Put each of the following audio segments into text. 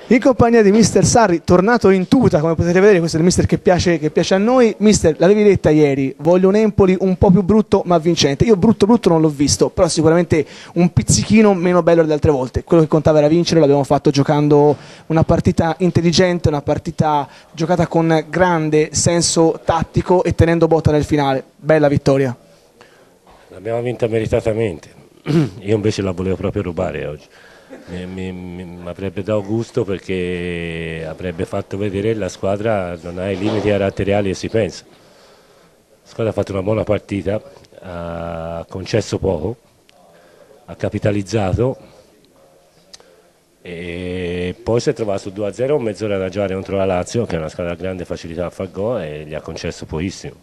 In compagnia di mister Sarri, tornato in tuta, come potete vedere, questo è il mister che piace a noi. Mister, l'avevi detta ieri, voglio un Empoli un po' più brutto ma vincente. Io brutto non l'ho visto, però sicuramente un pizzichino meno bello delle altre volte. Quello che contava era vincere, l'abbiamo fatto giocando una partita intelligente, una partita giocata con grande senso tattico e tenendo botta nel finale. Bella vittoria. L'abbiamo vinta meritatamente, io invece la volevo proprio rubare oggi. Mi avrebbe dato gusto perché avrebbe fatto vedere che la squadra non ha i limiti caratteriali che si pensa. La squadra ha fatto una buona partita, ha concesso poco, ha capitalizzato e poi si è trovato su 2-0 con mezz'ora da giocare contro la Lazio, che è una squadra a grande facilità a far gol, e gli ha concesso pochissimo.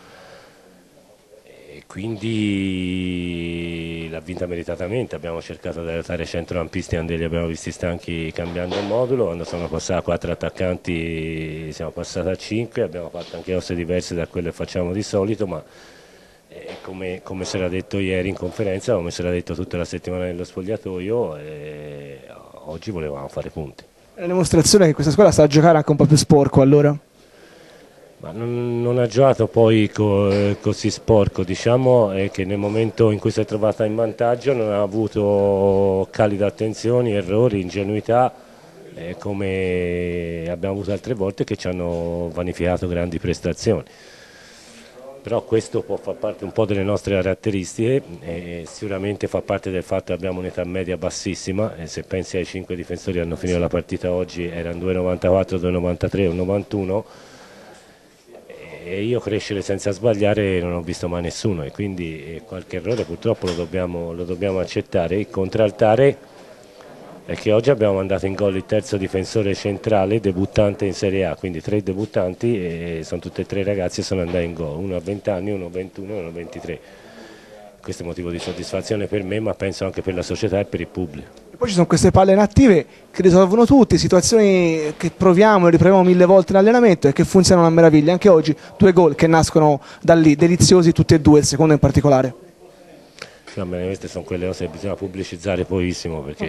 Quindi l'ha vinta meritatamente, abbiamo cercato di aiutare i centrocampisti quando li abbiamo visti stanchi cambiando il modulo, quando sono passati a 4 attaccanti siamo passati a 5, abbiamo fatto anche cose diverse da quelle che facciamo di solito, ma come si era detto ieri in conferenza, come si era detto tutta la settimana nello spogliatoio, oggi volevamo fare punti. È una dimostrazione che questa squadra sa giocare anche un po' più sporco allora? Ma non ha giocato poi così sporco, diciamo che nel momento in cui si è trovata in vantaggio non ha avuto cali d'attenzione, errori, ingenuità, come abbiamo avuto altre volte che ci hanno vanificato grandi prestazioni. Però questo può far parte un po' delle nostre caratteristiche e sicuramente fa parte del fatto che abbiamo un'età media bassissima, e se pensi ai 5 difensori che hanno finito la partita oggi erano 2,94, 2,93 o 91, e io crescere senza sbagliare non ho visto mai nessuno, e quindi qualche errore purtroppo lo dobbiamo accettare. Il contraltare è che oggi abbiamo mandato in gol il terzo difensore centrale debuttante in Serie A, quindi 3 debuttanti, e sono tutti e 3 ragazzi che sono andati in gol, uno a 20 anni, uno a 21 e uno a 23. Questo è motivo di soddisfazione per me, ma penso anche per la società e per il pubblico. E poi ci sono queste palle inattive che risolvono tutti, situazioni che proviamo e riproviamo 1000 volte in allenamento e che funzionano a meraviglia. Anche oggi 2 gol che nascono da lì, deliziosi tutti e due, il secondo in particolare. Va bene, queste sono quelle cose che bisogna pubblicizzare pochissimo, perché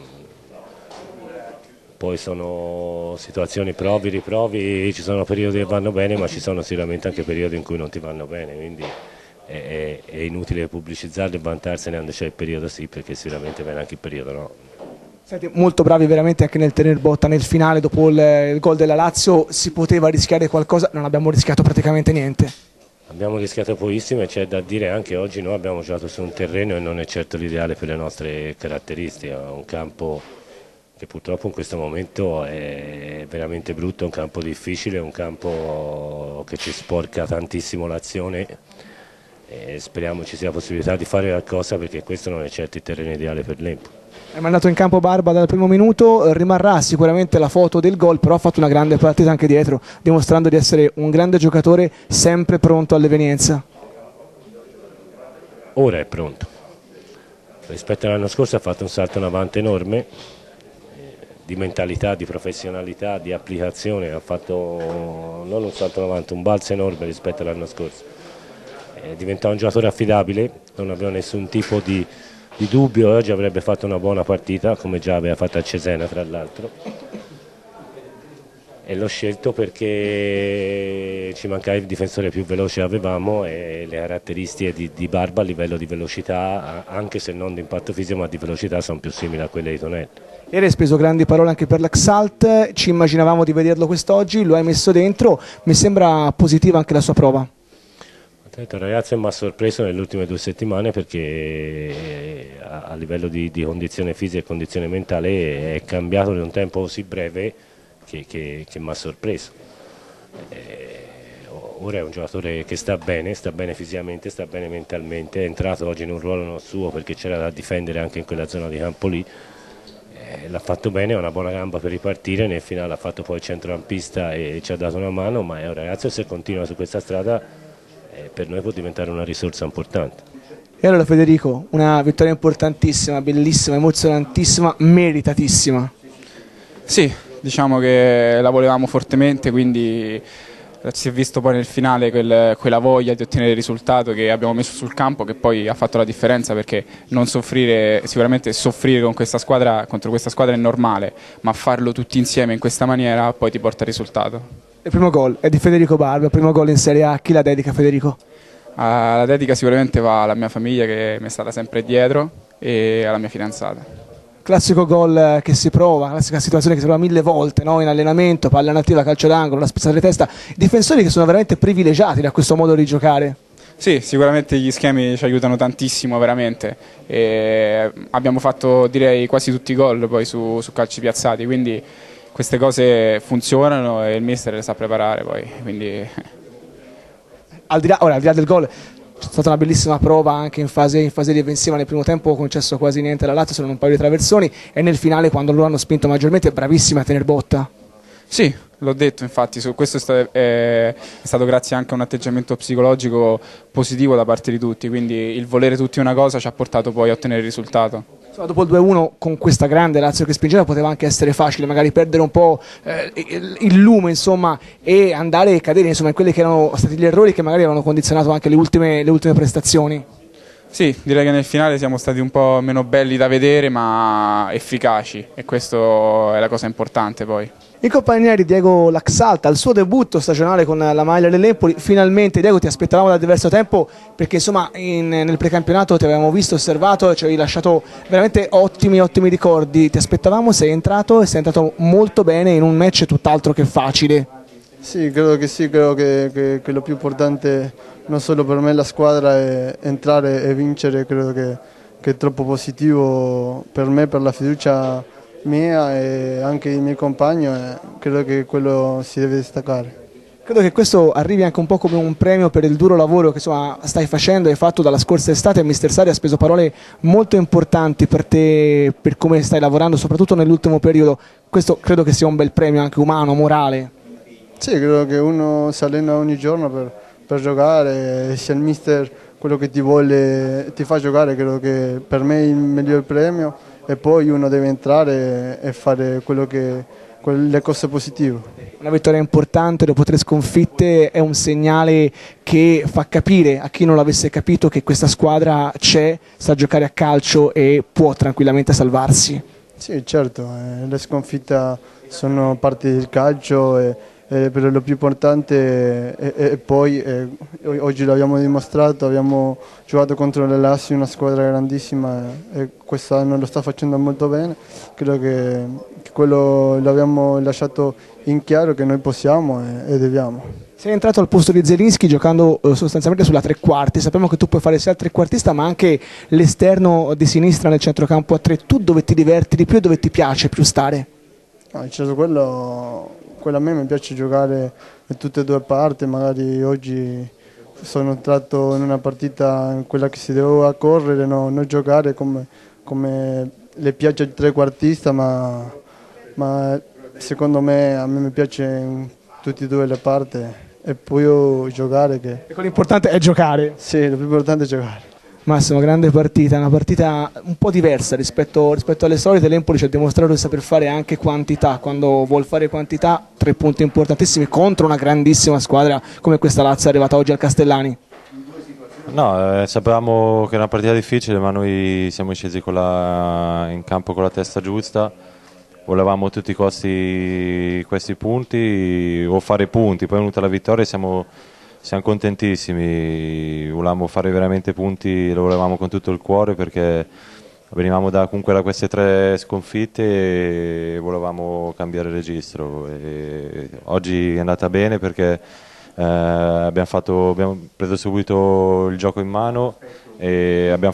poi sono situazioni provi, riprovi, ci sono periodi che vanno bene, ma ci sono sicuramente anche periodi in cui non ti vanno bene, quindi è inutile pubblicizzarli e vantarsene quando c'è il periodo sì, perché sicuramente viene anche il periodo no. Senti, molto bravi veramente anche nel tenere botta nel finale, dopo il gol della Lazio si poteva rischiare qualcosa, non abbiamo rischiato praticamente niente. Abbiamo rischiato pochissimo e c'è da dire anche oggi noi abbiamo giocato su un terreno e non è certo l'ideale per le nostre caratteristiche, un campo che purtroppo in questo momento è veramente brutto, è un campo difficile, è un campo che ci sporca tantissimo l'azione. Speriamo ci sia possibilità di fare qualcosa, perché questo non è certo il terreno ideale per l'Empoli. Hai mandato in campo Barba dal primo minuto, rimarrà sicuramente la foto del gol, però ha fatto una grande partita anche dietro, dimostrando di essere un grande giocatore sempre pronto all'evenienza. Ora è pronto, rispetto all'anno scorso ha fatto un salto in avanti enorme, di mentalità, di professionalità, di applicazione, ha fatto non un salto in avanti, un balzo enorme rispetto all'anno scorso. È diventato un giocatore affidabile, non aveva nessun tipo di dubbio, e oggi avrebbe fatto una buona partita, come già aveva fatto a Cesena tra l'altro. E l'ho scelto perché ci mancava il difensore più veloce che avevamo, e le caratteristiche di Barba a livello di velocità, anche se non di impatto fisico ma di velocità, sono più simili a quelle di Tonelli. Ieri hai speso grandi parole anche per l'Axalt, ci immaginavamo di vederlo quest'oggi, lo hai messo dentro, mi sembra positiva anche la sua prova. Il ragazzo mi ha sorpreso nelle ultime 2 settimane, perché a livello di condizione fisica e condizione mentale è cambiato in un tempo così breve che mi ha sorpreso. Ora è un giocatore che sta bene fisicamente, sta bene mentalmente, è entrato oggi in un ruolo non suo perché c'era da difendere anche in quella zona di campo lì. L'ha fatto bene, ha una buona gamba per ripartire, nel finale ha fatto poi il centrocampista e ci ha dato una mano, ma è un ragazzo che se continua su questa strada per noi può diventare una risorsa importante. E allora Federico, una vittoria importantissima, bellissima, emozionantissima, meritatissima. Sì, diciamo che la volevamo fortemente, quindi si è visto poi nel finale quella voglia di ottenere il risultato che abbiamo messo sul campo, che poi ha fatto la differenza, perché non soffrire, sicuramente soffrire con questa squadra, contro questa squadra è normale, ma farlo tutti insieme in questa maniera poi ti porta al risultato. Il primo gol è di Federico Barba, il primo gol in Serie A, chi la dedica, Federico? La dedica sicuramente va alla mia famiglia, che mi è stata sempre dietro, e alla mia fidanzata. Classico gol che si prova, classica situazione che si prova 1000 volte, no? In allenamento, palla nativa, calcio d'angolo, la spezzata di testa, difensori che sono veramente privilegiati da questo modo di giocare. Sì, sicuramente gli schemi ci aiutano tantissimo veramente, e abbiamo fatto direi quasi tutti i gol poi su calci piazzati, quindi queste cose funzionano e il mister le sa preparare poi, quindi... Al di là del gol, c'è stata una bellissima prova anche in fase difensiva. Nel primo tempo concesso quasi niente alla Lazio, solo un paio di traversoni, e nel finale, quando loro hanno spinto maggiormente, bravissima a tener botta. Sì, l'ho detto, infatti, su questo è stato grazie anche a un atteggiamento psicologico positivo da parte di tutti, quindi il volere tutti una cosa ci ha portato poi a ottenere il risultato. Insomma, dopo il 2-1 con questa grande Lazio che spingeva poteva anche essere facile, magari perdere un po' il lume, insomma, e andare a cadere, insomma, in quelli che erano stati gli errori che magari avevano condizionato anche le ultime prestazioni. Sì, direi che nel finale siamo stati un po' meno belli da vedere ma efficaci, e questo è la cosa importante poi. In compagnia di Diego Laxalta, al suo debutto stagionale con la maglia dell'Empoli. Finalmente, Diego, ti aspettavamo da diverso tempo, perché insomma nel precampionato ti avevamo visto, osservato, ci avevi lasciato veramente ottimi ricordi. Ti aspettavamo, sei entrato e sei entrato molto bene in un match tutt'altro che facile. Sì, credo che lo più importante non solo per me la squadra è entrare e vincere, credo che è troppo positivo per me, per la fiducia mia e anche i miei compagni, credo che quello si deve destaccare. Credo che questo arrivi anche un po' come un premio per il duro lavoro che insomma stai facendo e hai fatto dalla scorsa estate. Mister Sarri ha speso parole molto importanti per te, per come stai lavorando, soprattutto nell'ultimo periodo. Questo credo che sia un bel premio anche umano, morale. Sì, credo che uno si allena ogni giorno per giocare, e se il mister quello che ti fa giocare, credo che per me è il miglior premio, e poi uno deve entrare e fare le cose positive. Una vittoria importante dopo 3 sconfitte è un segnale che fa capire a chi non l'avesse capito che questa squadra c'è, sa giocare a calcio e può tranquillamente salvarsi. Sì, certo, le sconfitte sono parte del calcio, però lo più importante è poi, oggi l'abbiamo dimostrato, abbiamo giocato contro la Lazio, una squadra grandissima, e quest'anno lo sta facendo molto bene. Credo che quello l'abbiamo lasciato in chiaro, che noi possiamo e dobbiamo. Sei entrato al posto di Zelinski giocando sostanzialmente sulla tre quarti. Sappiamo che tu puoi fare sia il trequartista ma anche l'esterno di sinistra nel centrocampo a 3. Tu dove ti diverti di più e dove ti piace più stare? Certo, quello a me mi piace giocare in tutte e due parti. Magari oggi sono entrato in una partita in quella che si doveva correre, non giocare come le piace il trequartista, ma secondo me a me mi piace in tutte e due le parti e poi giocare. E l'importante è giocare. Sì, lo più importante è giocare. Massimo, grande partita, una partita un po' diversa rispetto alle solite. L'Empoli ci ha dimostrato di saper fare anche quantità, quando vuol fare quantità, 3 punti importantissimi contro una grandissima squadra come questa Lazio arrivata oggi al Castellani. No, sapevamo che era una partita difficile, ma noi siamo scesi in campo con la testa giusta. Volevamo a tutti i costi questi punti o fare punti, poi è venuta la vittoria e siamo contentissimi. Volevamo fare veramente punti, lo volevamo con tutto il cuore, perché venivamo comunque da queste 3 sconfitte e volevamo cambiare registro. Oggi è andata bene perché abbiamo preso subito il gioco in mano e abbiamo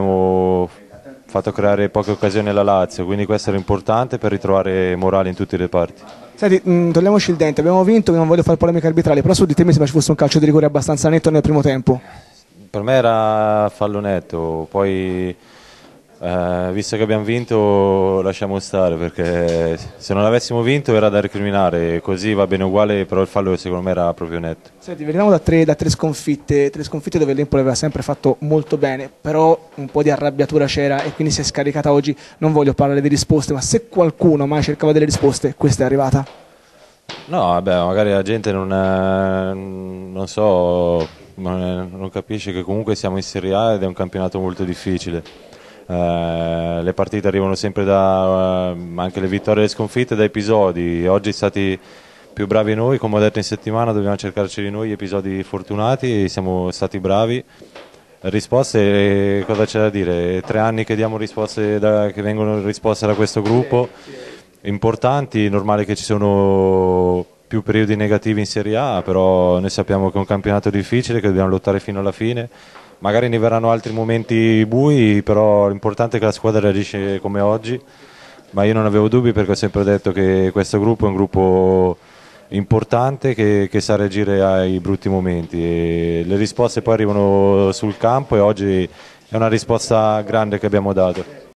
fatto creare poche occasioni alla Lazio, quindi questo era importante per ritrovare morale in tutte le parti. Senti, togliamoci il dente, abbiamo vinto, non voglio fare polemiche arbitrali, però su di te mi sembra ci fosse un calcio di rigore abbastanza netto nel primo tempo. Per me era fallo netto, poi visto che abbiamo vinto lasciamo stare, perché se non avessimo vinto era da recriminare, così va bene uguale, però il fallo secondo me era proprio netto. Senti, veniamo da tre sconfitte dove l'Empoli aveva sempre fatto molto bene, però un po' di arrabbiatura c'era e quindi si è scaricata oggi. Non voglio parlare di risposte, ma se qualcuno mai cercava delle risposte, questa è arrivata. No, vabbè, magari la gente non so, non capisce che comunque siamo in Serie A ed è un campionato molto difficile. Le partite arrivano sempre anche le vittorie e le sconfitte da episodi. Oggi siamo stati più bravi noi, come ho detto in settimana dobbiamo cercarci di noi episodi fortunati, siamo stati bravi. Risposte, cosa c'è da dire? 3 anni che diamo risposte che vengono risposte da questo gruppo, importanti, normale che ci sono più periodi negativi in Serie A, però noi sappiamo che è un campionato difficile, che dobbiamo lottare fino alla fine. Magari ne verranno altri momenti bui, però l'importante è che la squadra reagisce come oggi, ma io non avevo dubbi perché ho sempre detto che questo gruppo è un gruppo importante che sa reagire ai brutti momenti e le risposte poi arrivano sul campo e oggi è una risposta grande che abbiamo dato.